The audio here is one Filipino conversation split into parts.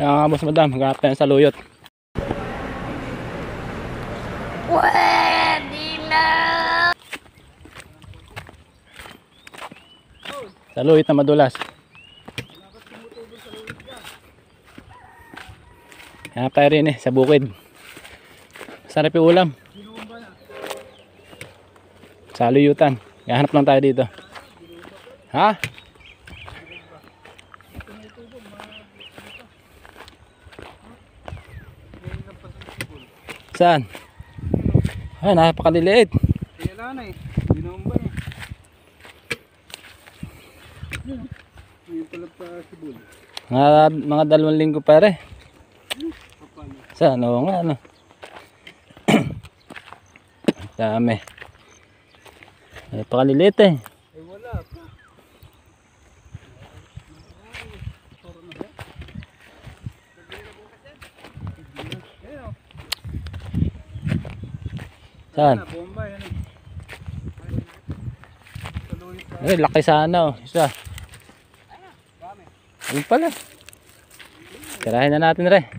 Kaya nga boss madam, maghanap tayo sa luyot. Pwede na. Sa luyot na madulas. Hanap tayo rin sa bukid. Sarap yung ulam. Sa luyutan. Hanap lang tayo dito. Ha? Saan? Ay, napakaliliit. Kailan na eh. Binomba eh. Ngayon pala pa sibol. Mga 2 linggo pare. Saan? Oo nga ano. Dami. Napakaliliit eh. Eh wala pa. Saan? Bomba yan eh. Eh, laki sana oh. Isa. Ayun pala. Tirahin na natin rin.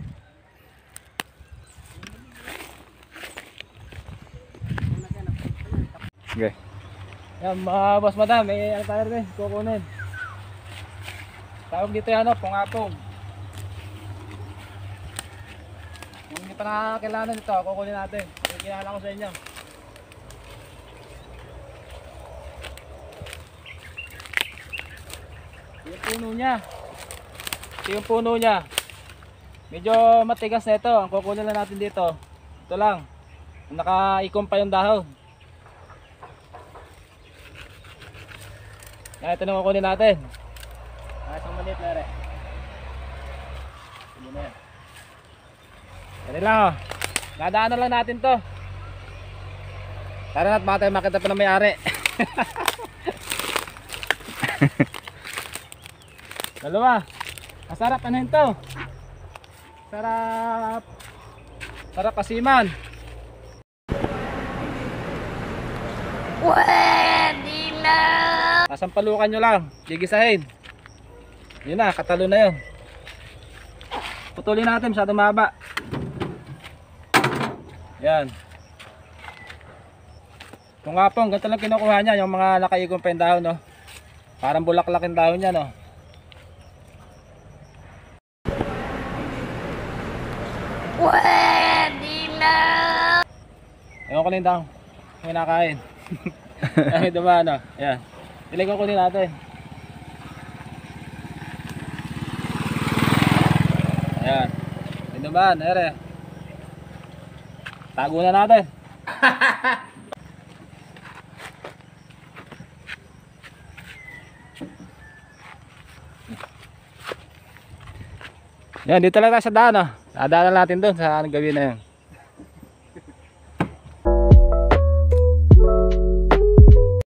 Okay. Yan mga boss madam, may ano tayo rin, kukunin. Tawag dito yan o, pungapong. Kung hindi pa nakakailangan ito, kukunin natin. Kinakala ko sa inyo. Yung puno niya. Ito yung puno niya. Medyo matigas na ito. Ang kukunin lang natin dito. Ito lang. Nakaikom pa yung dahon. Ito na kukunin natin. Isang maliit na rin. Ito na yan. Ito lang o. Nadaanan lang natin to. Tara na't baka tayo makita pa ng may-ari. Dalawa. Masarap ano ito? Sarap. Sarap kasiman. Pwede na. Kasampalukan nyo lang. Gigisahin. Yun na, katalo na yun. Putulin natin, masyadong mahaba. Yan. Kung nga pong, ganito lang kinukuha niya, yung mga nakaigong pa yung dahon, no? Parang bulaklak yung dahon niya, no? Pwede na. Ewan ko na yung dahon. May nakain. Ay, diba, no? Yan. Iligaw ko din natin. Ayan. Yun naman, ere. Tago na natin. Yan, dito lang tayo sa daan, oh. Dadaanan natin doon sa gawin na yun.